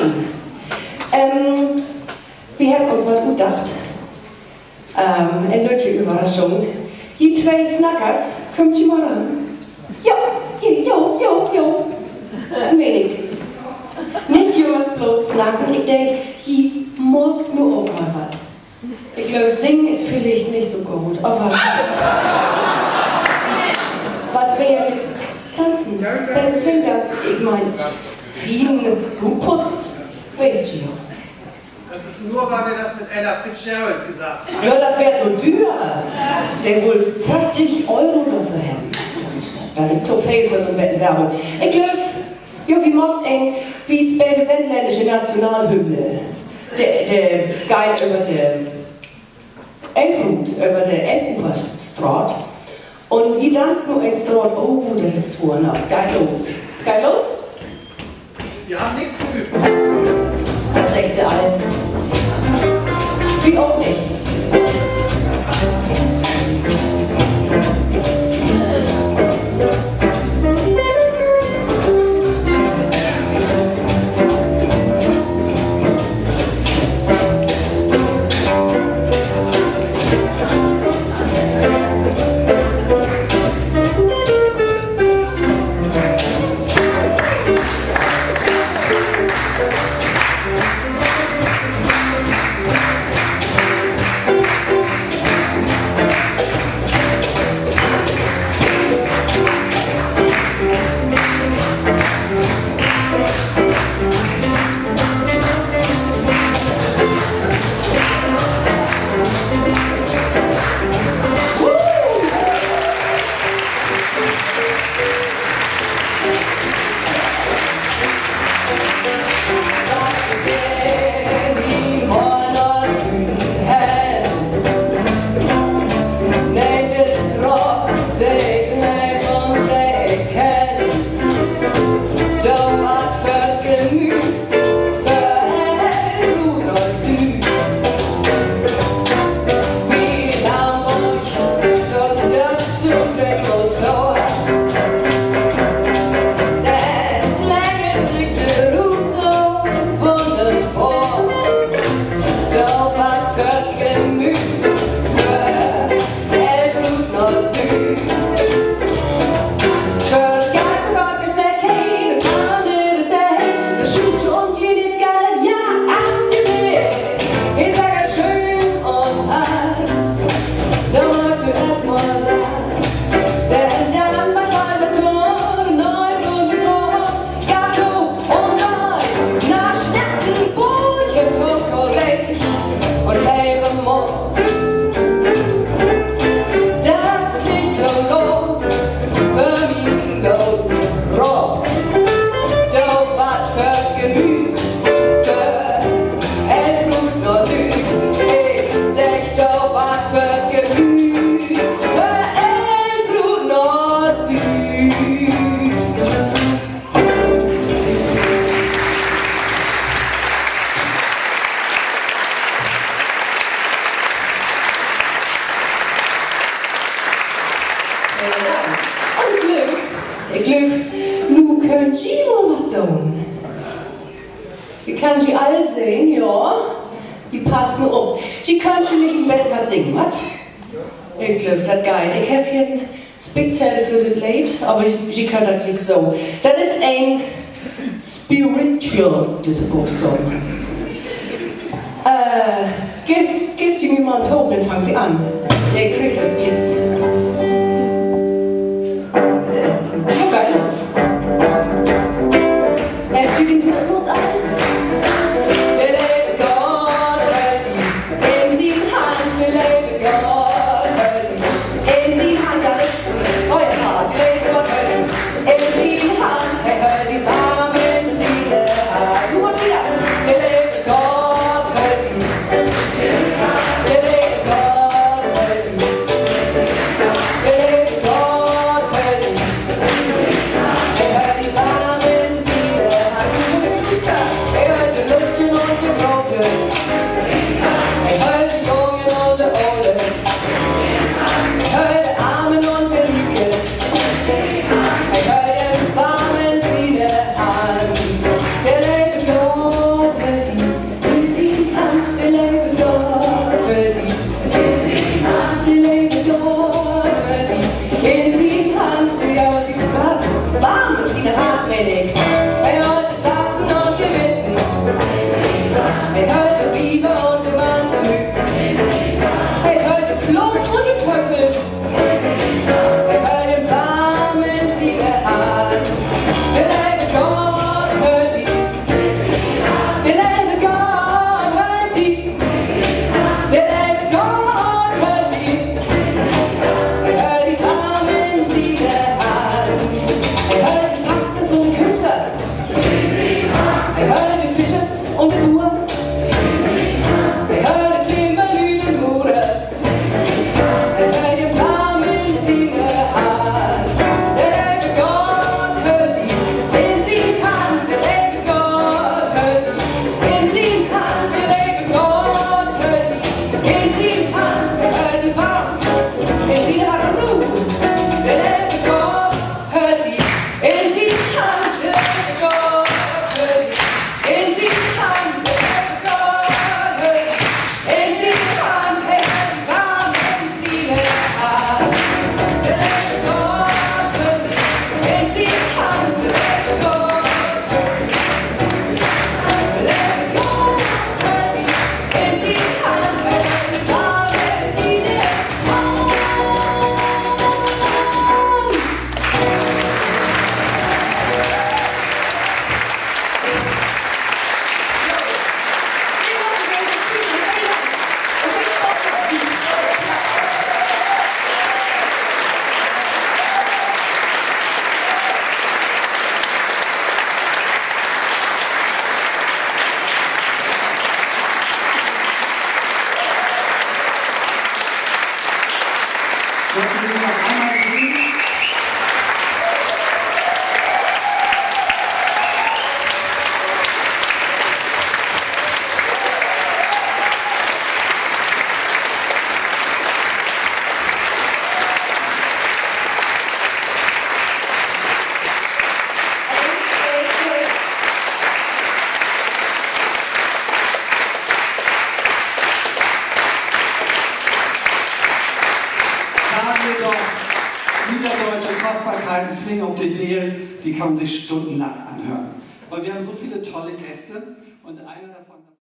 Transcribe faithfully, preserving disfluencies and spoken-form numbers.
an. Ähm, wir haben uns was gut gedacht. Ähm, eine nötige Überraschung. Die zwei Snackers, kommt ihr mal ran? Ja, jo, jo, jo. Ein wenig. Nicht Jonas bloß snacken, ich denke, die mag nur auch mal was. Ich glaube, singen ist vielleicht nicht so gut, aber was wäre mit Tanzen? Wer singt das? Ich meine, Fliegen, du putzt, weißt du ja. Das ist nur, weil wir das mit Ella Fitzgerald gesagt haben. Ja, das wäre so teuer. Der wohl fünfzig Euro dafür haben. Das ist zu viel für so eine Werbung. Ich glaube, ja, wie macht ein, wie spät die wendländische Nationalhymne? Der, der geht über die Elbflut, über die Elbuferstraat. Und die tanzt nur ein Straat, oh, das ist so, na, geht los. Geht los? Wir haben nichts geübt. Das sagt sie alle. Wie auch nicht. So, das ist ein Spiritual, diese Buchstabe. Äh, gib, gib sie mir mal einen Ton, dann fangen wir an. Der kriegt das jetzt. Ja, geil. Er zieht den Rhythmus an. Der lebe Gott, hält ihn in sie Hand, der lebe Gott, hält ihn in sie Hand, das ist euer Part, der lebe Gott, hält ihn. In die Hand, er hört die warmen Siele an. Nur wieder, der lebe Gott, hört ihn. Der lebe Gott, hört ihn. deswegen auch die Deel, die kann man sich stundenlang anhören. Weil wir haben so viele tolle Gäste und einer davon...